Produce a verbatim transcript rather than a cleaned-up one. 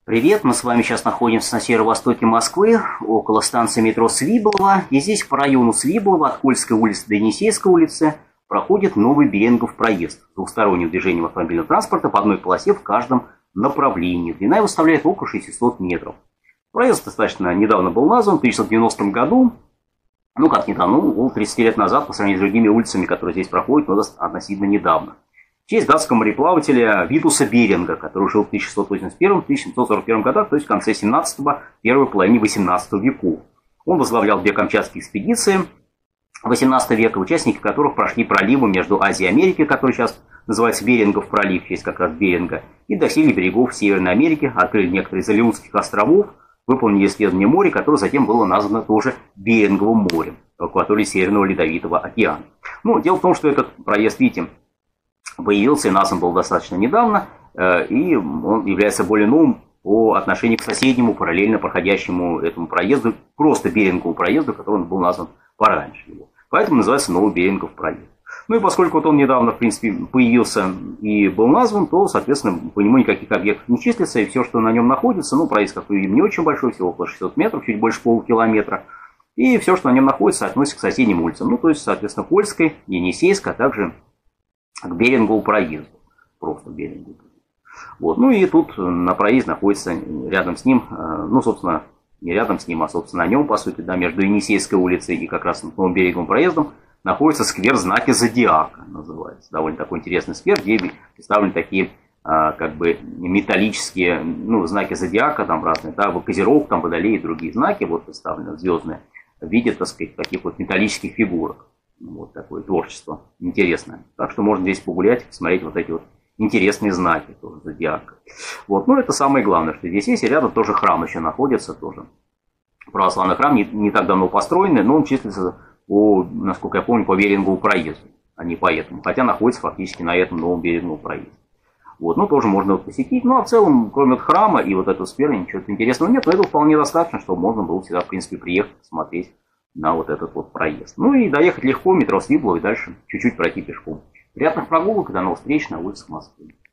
Привет, мы с вами сейчас находимся на северо-востоке Москвы, около станции метро Свиблово. И здесь по району Свиблово, от Кольской улицы до Енисейской улицы, проходит новый Берингов проезд. Двухстороннее движение автомобильного транспорта по одной полосе в каждом направлении. Длина его составляет около шестисот метров. Проезд достаточно недавно был назван, в тысяча девятьсот девяностом году. Ну, как недавно, ну, около тридцати лет назад, по сравнению с другими улицами, которые здесь проходят, но относительно недавно. В честь датского мореплавателя Витуса Беринга, который жил в тысяча шестьсот восемьдесят первом — тысяча семьсот сорок первом годах, то есть в конце семнадцатого — первой половине восемнадцатого веков. Он возглавлял две камчатские экспедиции восемнадцатого века, участники которых прошли проливы между Азией и Америкой, который сейчас называется Берингов пролив, в честь как раз Беринга, и достигли берегов Северной Америки, открыли некоторые из Алеутских островов, выполнили исследование моря, которое затем было названо тоже Беринговым морем, в акватории Северного Ледовитого океана. Ну, дело в том, что этот проезд, видите, появился и назван был достаточно недавно, и он является более новым по отношению к соседнему, параллельно проходящему этому проезду, просто Берингову проезду, который он был назван пораньше его. Поэтому называется новый Берингов проезд. Ну и поскольку вот он недавно, в принципе, появился и был назван, то, соответственно, по нему никаких объектов не числится, и все, что на нем находится, ну, проезд, как вы видите, не очень большой, всего около шестисот метров, чуть больше полукилометра, и все, что на нем находится, относится к соседним улицам, ну, то есть, соответственно, Польской, Енисейской, а также к Берингову проезду. Просто Берингову. Вот. Ну и тут на проезде находится рядом с ним, ну, собственно, не рядом с ним, а, собственно, на нем, по сути, да, между Енисейской улицей и как раз новым Беринговым проездом находится сквер Знаки Зодиака, называется. Довольно такой интересный сквер, где представлены такие, как бы, металлические, ну, знаки Зодиака, там разные, да, Козерог, там Водолей и другие знаки, вот представлены звездные, в виде, так сказать, таких вот металлических фигурок. Вот такое творчество интересное. Так что можно здесь погулять, посмотреть вот эти вот интересные знаки тоже зодиака. Вот. Ну, это самое главное, что здесь есть. И рядом тоже храм еще находится. Тоже православный храм, не, не так давно построенный, но он числится, по, насколько я помню, по Берингову проезду, а не по этому. Хотя находится фактически на этом новом Беринговом проезде. Вот. Ну, тоже можно его посетить. Ну, а в целом, кроме храма и вот этого сквера, ничего интересного нет. Но этого вполне достаточно, чтобы можно было всегда, в принципе, приехать, посмотреть на вот этот вот проезд. Ну и доехать легко, метро Свиблово, и дальше чуть-чуть пройти пешком. Приятных прогулок и до новых встреч на улицах Москвы.